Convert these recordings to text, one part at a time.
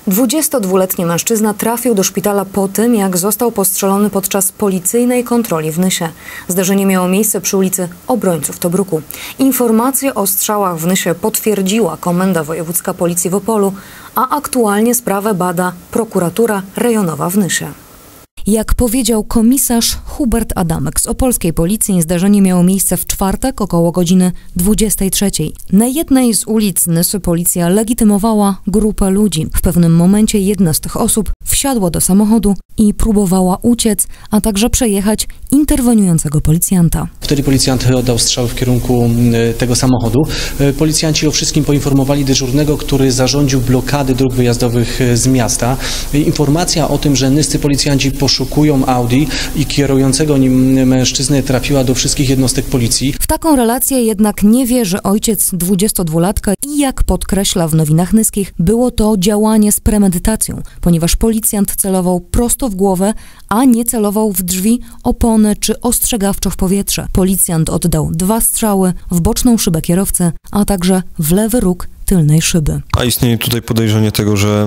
22-letni mężczyzna trafił do szpitala po tym, jak został postrzelony podczas policyjnej kontroli w Nysie. Zdarzenie miało miejsce przy ulicy Obrońców Tobruku. Informacje o strzałach w Nysie potwierdziła Komenda Wojewódzka Policji w Opolu, a aktualnie sprawę bada prokuratura rejonowa w Nysie. Jak powiedział komisarz Hubert Adamek z opolskiej policji, zdarzenie miało miejsce w czwartek około godziny 23. Na jednej z ulic Nysy policja legitymowała grupę ludzi. W pewnym momencie jedna z tych osób wsiadła do samochodu i próbowała uciec, a także przejechać interweniującego policjanta. Wtedy policjant oddał strzał w kierunku tego samochodu. Policjanci o wszystkim poinformowali dyżurnego, który zarządził blokady dróg wyjazdowych z miasta. Informacja o tym, że nyscy policjanci poszukują Audi i kierującego nim mężczyznę trafiła do wszystkich jednostek policji. W taką relację jednak nie wierzy ojciec 22-latka i jak podkreśla w Nowinach Nyskich, było to działanie z premedytacją, ponieważ policjant celował prosto w głowę, a nie celował w drzwi, opony czy ostrzegawczo w powietrze. Policjant oddał 2 strzały w boczną szybę kierowcy, a także w lewy róg tylnej szyby. A istnieje tutaj podejrzenie tego, że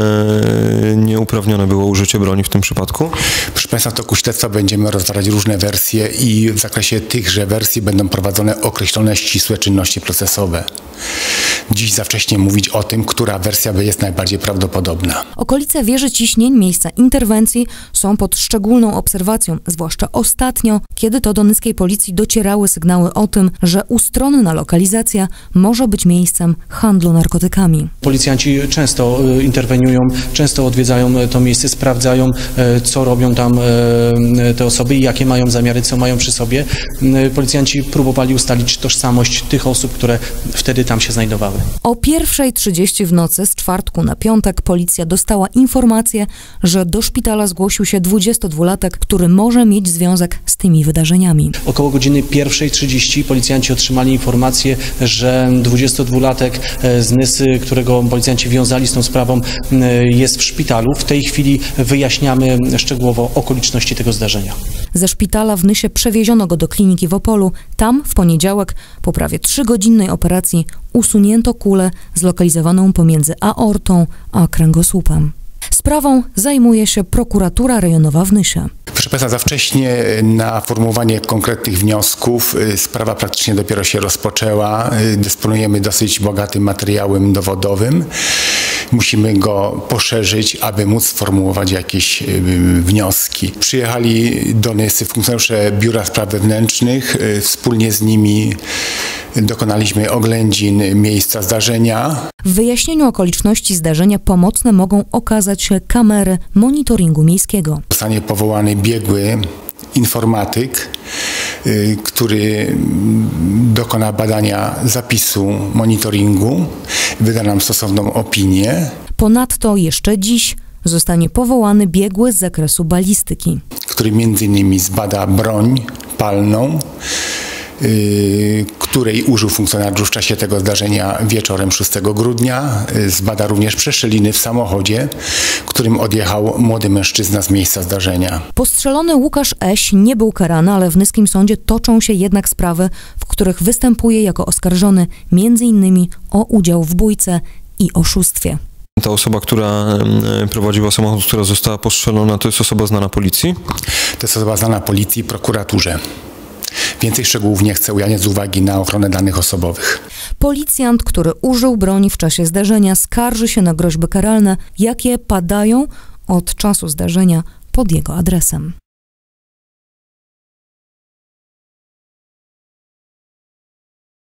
nieuprawnione było użycie broni w tym przypadku? Proszę Państwa, w toku śledztwa będziemy rozważać różne wersje i w zakresie tychże wersji będą prowadzone określone ścisłe czynności procesowe. Dziś za wcześnie mówić o tym, która wersja jest najbardziej prawdopodobna. Okolice wieży ciśnień, miejsca interwencji są pod szczególną obserwacją, zwłaszcza ostatnio, kiedy to do nyskiej policji docierały sygnały o tym, że ustronna lokalizacja może być miejscem handlu narkotykami. Policjanci często interweniują, często odwiedzają to miejsce, sprawdzają, co robią tam te osoby i jakie mają zamiary, co mają przy sobie. Policjanci próbowali ustalić tożsamość tych osób, które wtedy tam się znajdowały. O 1:30 w nocy z czwartku na piątek policja dostała informację, że do szpitala zgłosił się 22-latek, który może mieć związek z tymi wydarzeniami. Około godziny 1:30 policjanci otrzymali informację, że 22-latek z Nysy, którego policjanci wiązali z tą sprawą, jest w szpitalu. W tej chwili wyjaśniamy szczegółowo okoliczności tego zdarzenia. Ze szpitala w Nysie przewieziono go do kliniki w Opolu. Tam w poniedziałek po prawie 3-godzinnej operacji usunięto kulę zlokalizowaną pomiędzy aortą a kręgosłupem. Sprawą zajmuje się prokuratura rejonowa w Nysie. Proszę Państwa, za wcześnie na formułowanie konkretnych wniosków. Sprawa praktycznie dopiero się rozpoczęła. Dysponujemy dosyć bogatym materiałem dowodowym. Musimy go poszerzyć, aby móc sformułować jakieś wnioski. Przyjechali do Nysy funkcjonariusze Biura Spraw Wewnętrznych. Wspólnie z nimi dokonaliśmy oględzin miejsca zdarzenia. W wyjaśnieniu okoliczności zdarzenia pomocne mogą okazać się kamery monitoringu miejskiego. Zostanie powołany biegły informatyk, który dokona badania zapisu monitoringu, wyda nam stosowną opinię. Ponadto jeszcze dziś zostanie powołany biegły z zakresu balistyki, który m.in. zbada broń palną, której użył funkcjonariusz w czasie tego zdarzenia wieczorem 6 grudnia. Zbada również przeszczeliny w samochodzie, którym odjechał młody mężczyzna z miejsca zdarzenia. Postrzelony Łukasz Eś nie był karany, ale w nyskim sądzie toczą się jednak sprawy, w których występuje jako oskarżony m.in. o udział w bójce i oszustwie. Ta osoba, która prowadziła samochód, która została postrzelona, to jest osoba znana policji? To jest osoba znana policji, prokuraturze. Więcej szczegółów nie chcę ujawniać z uwagi na ochronę danych osobowych. Policjant, który użył broni w czasie zdarzenia, skarży się na groźby karalne, jakie padają od czasu zdarzenia pod jego adresem.